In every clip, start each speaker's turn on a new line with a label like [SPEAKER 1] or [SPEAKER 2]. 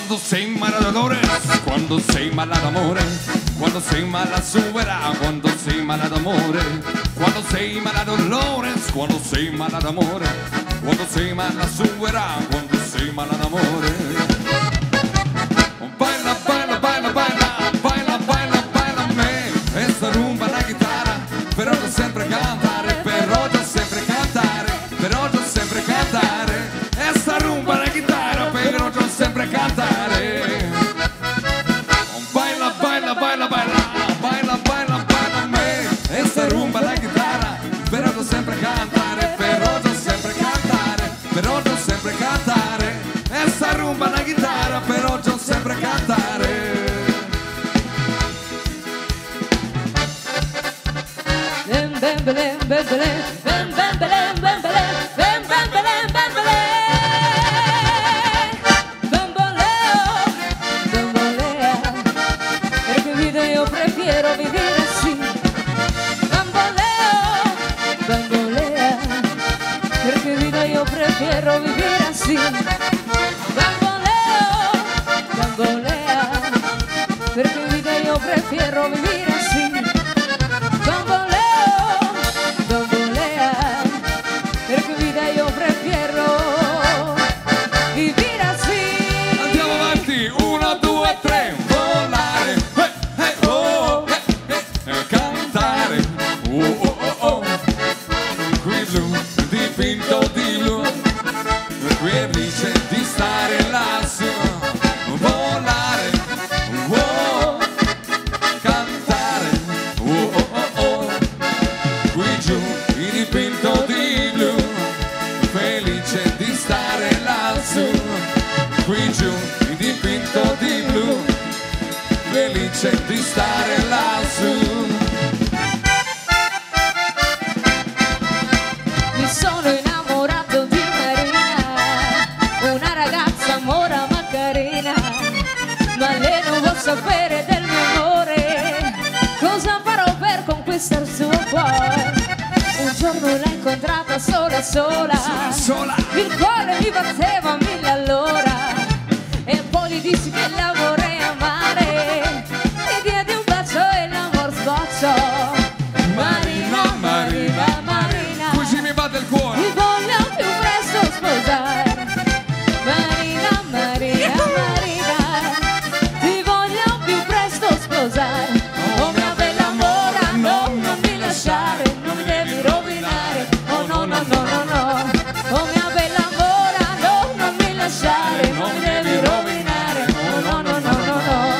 [SPEAKER 1] Quando sei mala dolores, quando sei mala d'amore, quando sei mala supera, quando sei mala d'amore, quando sei mala dolores, quando sei mala d'amore, quando sei mala supera, quando sei mala d'amore. Baila, baila, baila, baila, baila, baila, baila me, esta rumba la chitarra, però devo sempre cantare, però devo sempre cantare, però devo sempre cantare, esta rumba la chitarra, però devo sempre cantare. Baila, baila, baila, baila, baila, baila, baila me, esta rumba la chitarra, però devo sempre cantare, però devo sempre cantare, però devo sempre cantare, esta rumba la chitarra, però devo sempre cantare.
[SPEAKER 2] Bem belem, bem belem, bem bem belem, bem belem, bem bem belem, bem belem. Bamboleo, perché vida io prefiero vivere así. Bamboleo, bambolea, perché vida io prefiero vivere así. Bamboleo, bambolea, perché vida io prefiero vivere así. Bamboleo, bambolea, perché vida io prefiero vivere así.
[SPEAKER 1] Andiamo avanti, 1, 2, 3, volare, oh, cantare, oh, oh, oh, qui blu, dipinto di blu, qui è felice di stare lassù, volare, oh, cantare, oh, oh, oh, qui giù, dipinto di blu, felice di stare lassù. Qui giù, dipinto di blu, felice di stare lassù.
[SPEAKER 2] Mi sono innamorato di Marina, una ragazza mora ma carina, ma lei non vuol sapere del mio amore. Cosa farò per conquistare il suo cuore? Un giorno l'ho incontrata sola sola,
[SPEAKER 1] Sola.
[SPEAKER 2] il cuore mi batteva 1000 all'ora, e poi gli dissi che la vorrei amare, mi diedi un bacio e l'amor sbocciò. Marina, Marina, Marina,
[SPEAKER 1] Così mi batte il cuore.
[SPEAKER 2] ti voglio più presto sposare. Marina, Marina, Marina, ti voglio più presto sposare. Oh mia bella mora, no, non mi lasciare, non mi devi rovinare. Oh no, no, no, no, no. Oh mia bella mora, no, non mi lasciare, non mi devi rovinare. Oh no, no, no, no, no.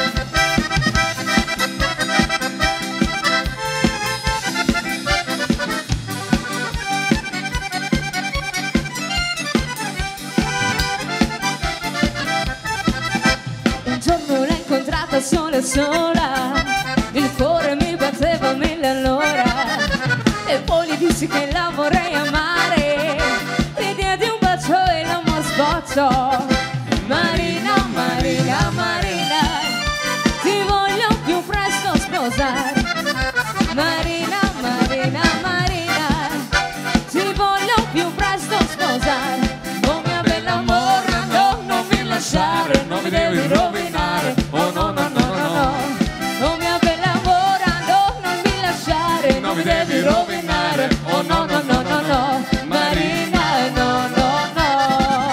[SPEAKER 2] Un giorno l'ho incontrata sola sola, il cuore mi batteva 1000 all'ora, e poi gli dissi che la vorrei amare, gli diedi un bacio e l'amor sbocciò. Marina, Marina, Marina, ti voglio più presto sposare. Marina, Marina, Marina, ti voglio più presto sposare. Oh mia bella mora, no, non mi lasciare, non mi devi rovinare. Oh no, no, no, no, no. Oh mia bella mora, no, non mi lasciare, non mi devi rovinare. Oh no, no, no, no, no. Marina, no, no, no.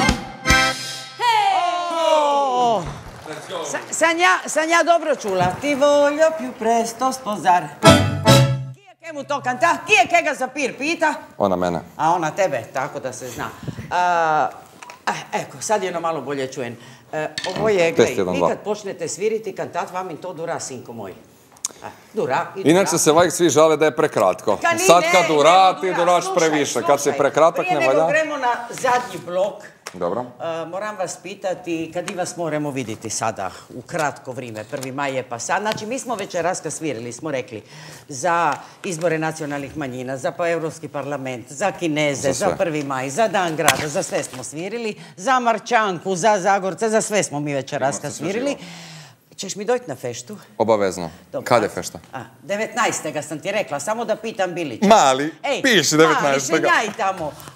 [SPEAKER 3] Oh, Sanja dobro čula. Ti voglio più presto sposare. Ki je kaj mu to kanta? Ki je kaj ga zapir, pita?
[SPEAKER 4] Ona mene.
[SPEAKER 3] A ona tebe, tako da se zna. Eko, sad jedno malo bolje čujem. Ovo je,
[SPEAKER 4] Test
[SPEAKER 3] gledaj,
[SPEAKER 4] 1,
[SPEAKER 3] vi
[SPEAKER 4] 2.
[SPEAKER 3] kad počnete sviriti kantat, vam in to dura, sinko moj. Dura, i dura.
[SPEAKER 4] Inače se vajk svi žale da je prekratko.
[SPEAKER 3] Ka ni,
[SPEAKER 4] Sad
[SPEAKER 3] ne,
[SPEAKER 4] kad dura, ti
[SPEAKER 3] nego
[SPEAKER 4] duraš
[SPEAKER 3] Slušaj,
[SPEAKER 4] previše. Kad si
[SPEAKER 3] slušaj,
[SPEAKER 4] prekratak ne
[SPEAKER 3] Prije nego
[SPEAKER 4] valja.
[SPEAKER 3] gremo na zadnji blok,
[SPEAKER 4] Dobro.
[SPEAKER 3] moram vas pitati, kad i vas moramo vidjeti sada, u kratko vrijeme, 1. maj je pa sad. Znači, mi smo večeras kad svirali, smo rekli, za izbore nacionalnih manjina, za Europski parlament, za Kineze, za 1. maj, za Dan grada, za sve smo svirali, za Marčanku, za Zagorce, za sve smo mi večeras kad svirali. Ćeš mi dojti na feštu?
[SPEAKER 4] Obavezno.
[SPEAKER 3] Dobro.
[SPEAKER 4] Kad je fešta?
[SPEAKER 3] 19. sam ti rekla, samo da pitam Bilića.
[SPEAKER 4] Mali, piši 19.
[SPEAKER 3] Mali, šenjaj tamo.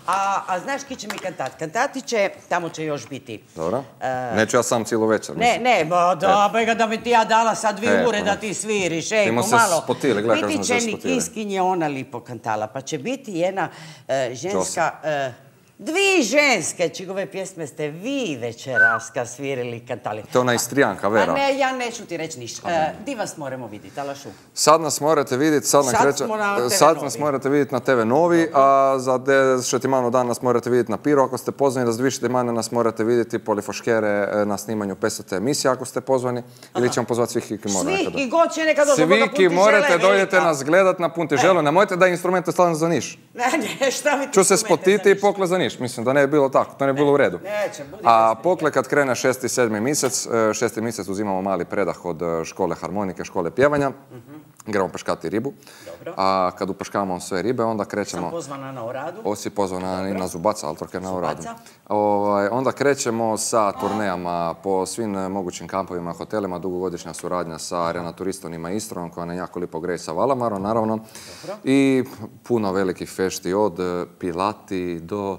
[SPEAKER 3] A znaš ki će mi kantati? Kantati će, tamo će još biti.
[SPEAKER 4] Dobro. Neću ja sam cijelu večer.
[SPEAKER 3] Ne, da bi ti ja dala sad 2 ure da ti sviriš, pomalo. Biti će Nikiskinje ona lipo kantala, pa će biti jedna ženska... 2 ženske, čigove pjesme ste vi večeraska svirili, kantali.
[SPEAKER 4] To je ona Istrijanka, Vera.
[SPEAKER 3] A ne, ja neću ti reći ništa. Di vas moramo vidjeti, Alašu?
[SPEAKER 4] Sad nas morate vidjeti, sad nas morate vidjeti na TV Novi, a za 10 malo dana nas morate vidjeti na Piru. Ako ste pozvani, za 2 dana nas morate vidjeti Polifoškere na snimanju 50. emisije, ako ste pozvani. Ili ćemo pozvati svih ki morate.
[SPEAKER 3] Svih ki god će nekad dođe.
[SPEAKER 4] Svi ki morate, dođete nas gledat na Puntiželu. Nemojte da instrumente stavljamo za Niš.
[SPEAKER 3] Ne, šta mi ti
[SPEAKER 4] ću se spotiti i pokle za Niš. Mislim da ne bi bilo tako, to ne bi bilo u redu. A pokle kad krene 6. i 7. mjesec, 6. mjesec uzimamo mali predah od škole harmonike, škole pjevanja. Gremo peškati ribu. A kad upeškavamo sve ribe, onda krećemo...
[SPEAKER 3] Sam pozvana na oradu.
[SPEAKER 4] Osi pozvana i na Zubaca, ali troke na oradu. Onda krećemo sa turnejama po svim mogućim kampovima, hotelima, dugogodišnja suradnja sa Arena Turistom i Istrom, koja nam jako lipo greje sa Valamarom, naravno. I puno velikih fešti, od Pilati do...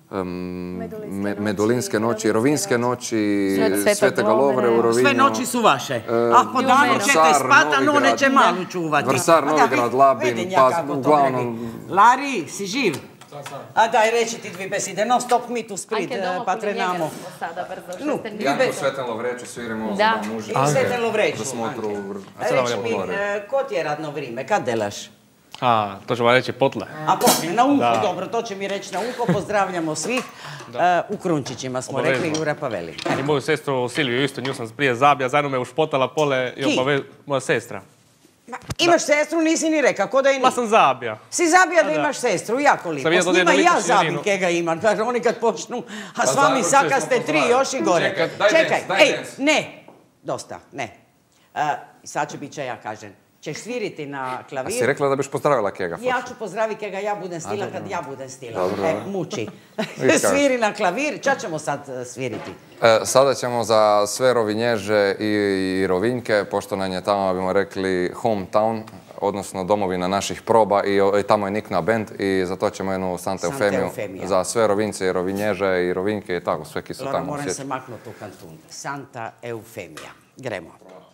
[SPEAKER 4] Medulinske noći, Rovinjske noći, Svetega Lovre u Rovinju.
[SPEAKER 3] Sve noći su vaše. A po danu ćete spata, no neće malo čuvati.
[SPEAKER 4] Vrsar, Novigrad, Labin, pa uglavnom...
[SPEAKER 3] Lari, si živ? A daj, reći ti 2 besede, non stop mi tu Split, pa trenamo.
[SPEAKER 4] Janko Sveten Lovreću sviramo za muži.
[SPEAKER 3] Sveten Lovreću.
[SPEAKER 4] Za smotru.
[SPEAKER 3] Reći mi, ko ti je radno vrijeme, kad delaš?
[SPEAKER 5] To ću vam reći potle.
[SPEAKER 3] A potle, na uho, dobro, to će mi reći na uho. Pozdravljamo svih. U Krunčićima smo rekli, Jura Paveli.
[SPEAKER 5] I moju sestru Silviju isto, nju sam prije zabija, zajedno me ušpotala pole i moja sestra.
[SPEAKER 3] Imaš sestru, nisi ni reka, ko da i ni.
[SPEAKER 5] Ma sam zabija.
[SPEAKER 3] Si zabija da imaš sestru, jako lipo. S njima i ja zabim kega imam, jer oni kad počnu, a s vami saka ste 3 još i gore. Čekaj, ne, dosta, ne. Sad će bit će, ja kažem. Ćeš sviriti na klavir.
[SPEAKER 4] A si rekla da biš pozdravila kega?
[SPEAKER 3] Ja ću pozdraviti kega ja budem stila kad ja budem stila. Muči. Sviri na klavir. Ča ćemo sad sviriti?
[SPEAKER 4] Sada ćemo za sve Rovinježe i Rovinjke, pošto nam je tamo, bimo rekli, hometown, odnosno domovina naših proba i tamo je Nikna band i za to ćemo jednu Santa Eufemiju za sve Rovinjce i Rovinježe i Rovinjke i tako, sve ki su tamo.
[SPEAKER 3] Moram se maknuti u kantun. Santa Eufemija. Gremo.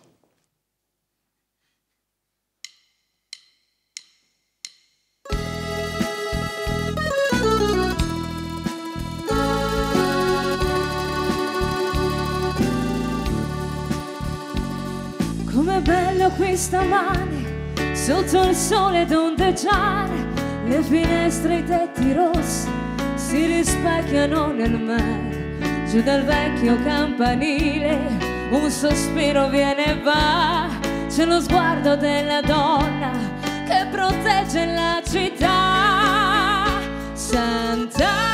[SPEAKER 2] Com'è bello qui stamane, sotto il sole ad ondeggiare, le finestre e i tetti rossi si rispecchiano nel mare. Giù dal vecchio campanile un sospiro viene e va, c'è lo sguardo della donna che protegge la città. Santa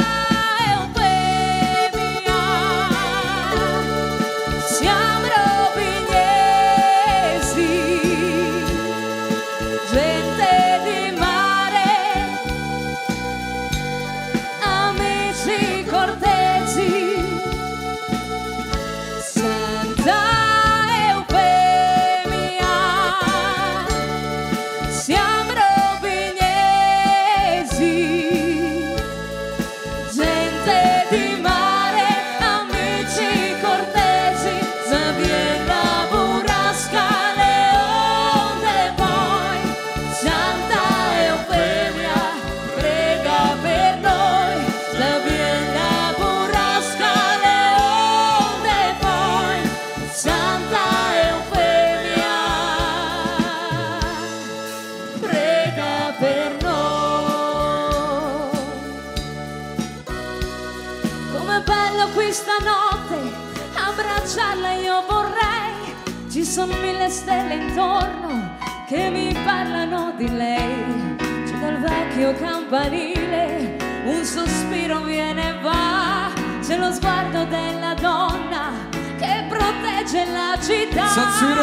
[SPEAKER 2] sono 1000 stelle intorno che mi parlano di lei. Giù dal vecchio campanile un sospiro viene e va, c'è lo sguardo della donna che protegge la città.
[SPEAKER 1] Santa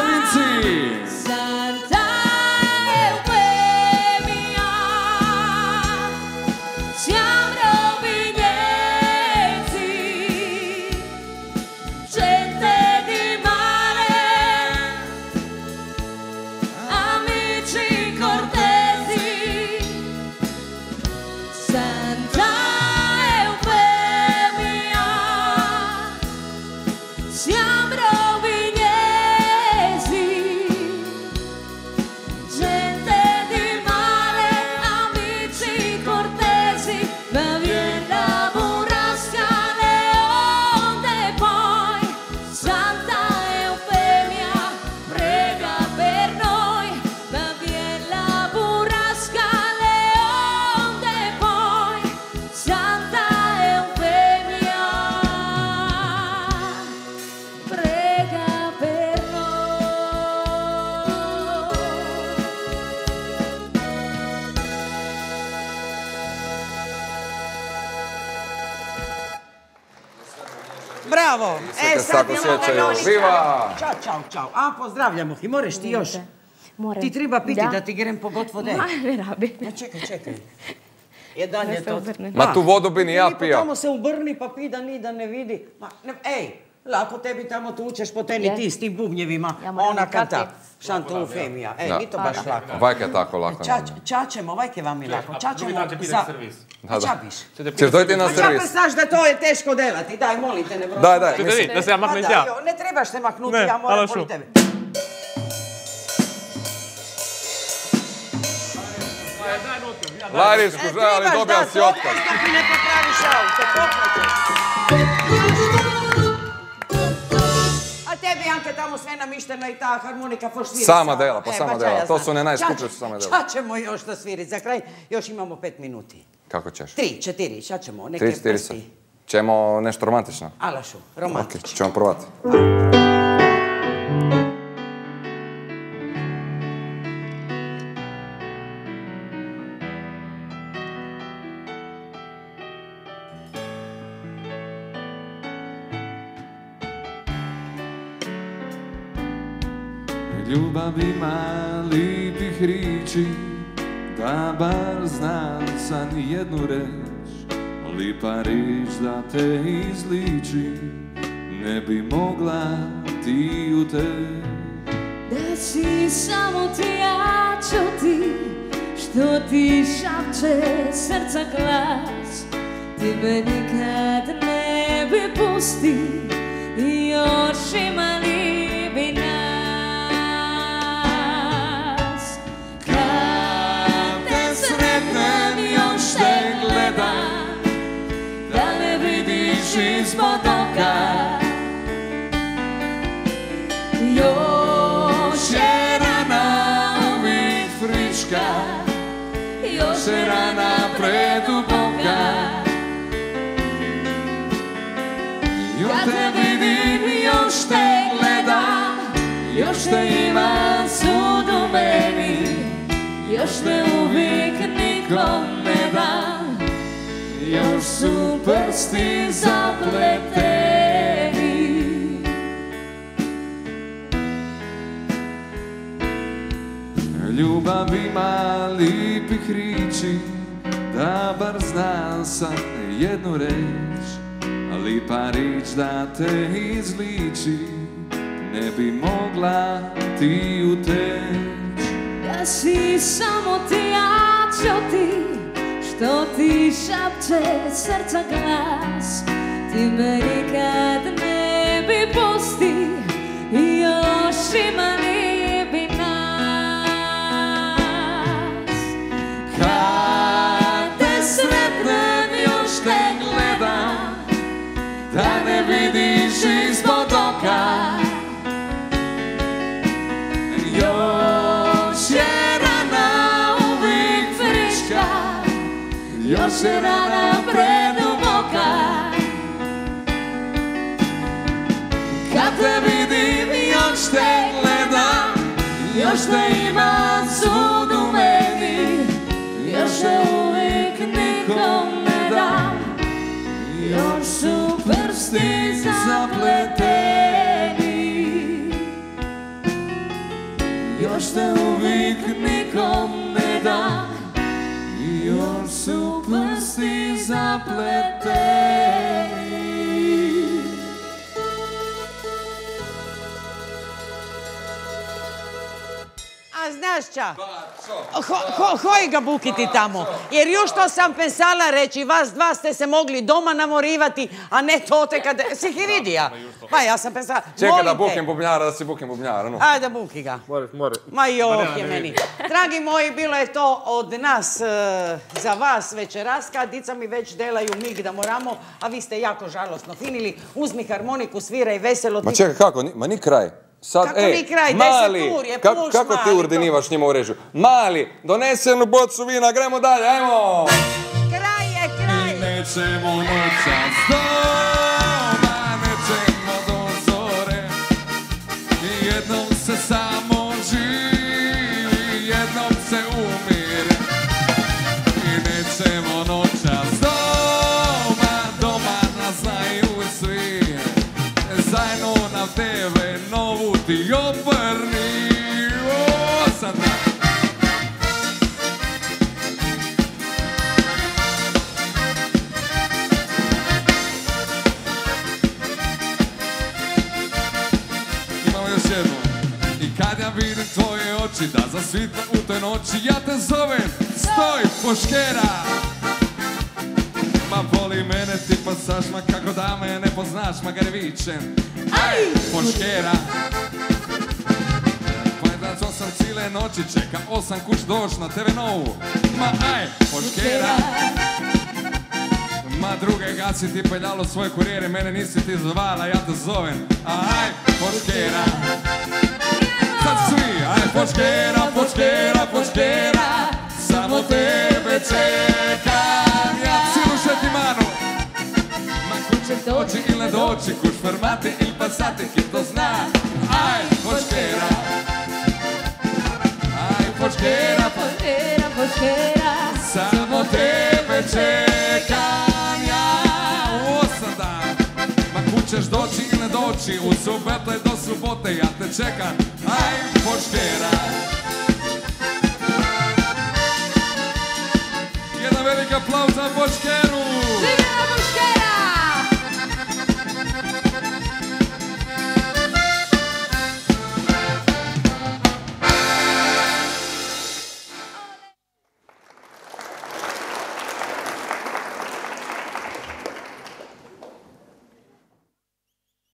[SPEAKER 2] Eufemia, siamo rovignesi, gente di mare, amici cortesi. Santa
[SPEAKER 3] Bravo.
[SPEAKER 4] Sve se tako sjećaju. Viva!
[SPEAKER 3] Ćao. A, pozdravljamo ih. Moreš ti još? Ti treba piti da ti grem po god vode.
[SPEAKER 2] Ne rabi.
[SPEAKER 3] Čekaj. Jedan je to.
[SPEAKER 4] Ma tu vodu bi ni ja pio.
[SPEAKER 3] Tamo se ubrni pa pi da ni da ne vidi. Ej, lako tebi tamo tučeš po teni ti s tim bubnjevima. Ona kanta. Šantofemija. Ej, ni to baš lako.
[SPEAKER 4] Vajke je tako lako.
[SPEAKER 3] Čačemo, vajke vam je lako. Čačemo
[SPEAKER 5] za servis.
[SPEAKER 3] Čapiš.
[SPEAKER 4] Češ dojti na servis?
[SPEAKER 3] Čape znaš da to je teško delati. Daj, molim te, ne
[SPEAKER 4] Daj.
[SPEAKER 5] Da se ja maknem ja.
[SPEAKER 3] Ne trebaš se maknuti, ja moram pored tebe.
[SPEAKER 4] Larijsku žali, dobijam si otkaz.
[SPEAKER 3] Da ti ne popraviš auto, popraćeš. A tebi, Janke, tamo sve namišteno i ta harmonika forsvira.
[SPEAKER 4] Sama dela, pa sama dela. To su one najskuplje su sama dela.
[SPEAKER 3] Ča ćemo još da svirit. Za kraj još imamo 5 minuti.
[SPEAKER 4] Kako ćeš?
[SPEAKER 3] 3, 4, šta ćemo?
[SPEAKER 4] 3, 4. Ćemo nešto romantično?
[SPEAKER 3] Alašu, romantično.
[SPEAKER 4] Ok, ćemo probati.
[SPEAKER 1] Ljubav ima lipih riči, da bar znam sa nijednu reč. Lipa rič da te izliči, ne bi mogla ti uteć.
[SPEAKER 2] Da si samo ti, ja ću ti, što ti šapće srca glas. Ti me nikad ne bi pusti, i još imali bi nas. Kad te sretnem, još te gledam, da ne vidiš ispod oka. Još je rana uvijek friška, još je rana preduboka. Kad te vidim, još te gledam, još te imam svud u meni, još te uvijek nikom ne dam, još su prsti zapleteni.
[SPEAKER 1] Ljubav ima lipih riči, da bar znam sam jednu reč. Lipa rič da te izliči, ne bi mogla ti uteć.
[SPEAKER 2] Da si samo ti, ja ću ti, što ti šapće srca glas. Ti me nikad ne bi pusti, i još imali bi nas.
[SPEAKER 1] Kad te sretnem, još te gledam, da ne vidiš ispod oka. Još je rana uvijek friška, još je rana preduboka. Kad te vidim, još te gledam, još te imam svud u meni, još te uvijek nikom ne dam, još su prsti zapleteni, još te uvijek nikom ne dam, još su prsti zapleteni.
[SPEAKER 3] A znaš ča? Hoj ga bukiti tamo. Jer još to sam pensala reći, vas dva ste se mogli doma namorivati, a ne tote kad... Si ih vidija? Pa ja sam pensala...
[SPEAKER 4] Čekaj da bukim bubnjara, da si bukim bubnjara.
[SPEAKER 3] Ajde, buki ga.
[SPEAKER 5] More.
[SPEAKER 3] Ma je meni. Dragi moji, bilo je to od nas za vas večeraska. Dica mi već delaju mig da moramo, a vi ste jako žalosno finili. Uzmi harmoniku, sviraj veselo.
[SPEAKER 4] Ma čekaj, kako? Ma ni kraj. Sad,
[SPEAKER 3] kako ni kraj?
[SPEAKER 4] Mali,
[SPEAKER 3] 10 tur je puš,
[SPEAKER 4] kako ti
[SPEAKER 3] Mali,
[SPEAKER 4] urdinivaš njima u režiju? Mali, donesi jednu bocu vina, gremo dalje, ajmo!
[SPEAKER 3] Kraj je, kraj!
[SPEAKER 1] I nećemo noćas doma, nećemo do zore. I jednom se samo živi, jednom se umire. I nećemo noćas doma, doma nas znaju svi. noći, da zasvita u toj noći. Ja te zovem, stoj, foškera. Ma boli mene ti pasaš, ma kako da me ne poznaš, ma ga ne vičem. Aj, foškera. Pa je dac 8 cijele noći, čeka 8 kuć doš na TV Novu. Ma aj, foškera. Ma druge gasi ti peljalo svoje kurijere, mene nisi ti zvala, ja te zovem. Aj, foškera. Sad svi, aj, foškera, foškera, foškera. Samo tebe čekam, ja cilu šetimanu. Ma kuće doći ili ne doći, kuć formati ili pasati, ki to zna. Aj, foškera. Aj, foškera,
[SPEAKER 2] Foškera, foškera.
[SPEAKER 1] samo tebe čekam ja. U 8 dan. Ma kućeš doći ili ne doći, u subote do subote ja te čekam. Aj, foškera. Jedan veliki aplauz za foškeru.